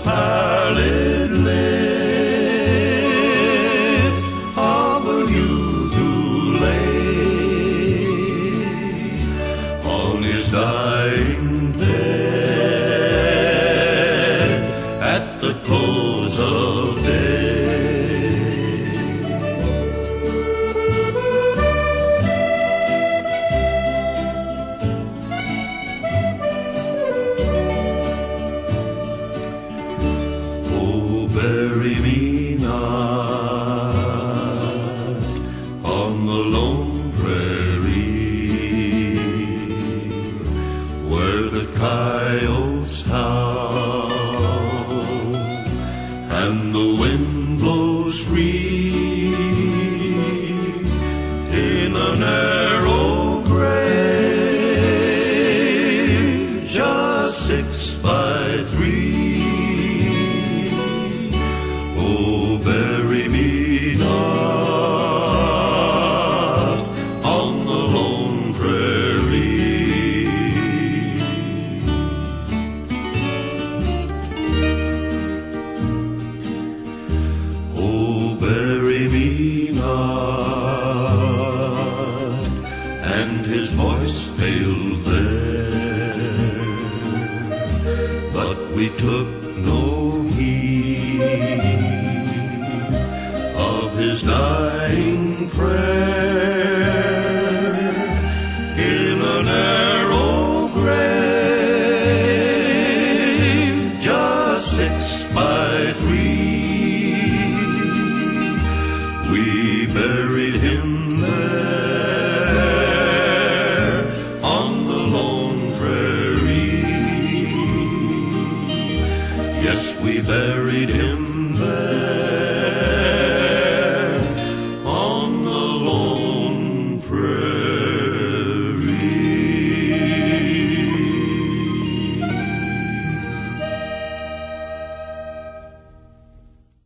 pallid lips of a youth who lay on his dying bed at the close of day. Bury me not on the lone prairie where the coyotes howl and the wind blows free in a narrow grave just 6x3. Oh, bury me not on the lone prairie. Oh, bury me not, and his voice failed there, but we took no heed of his dying prayer in an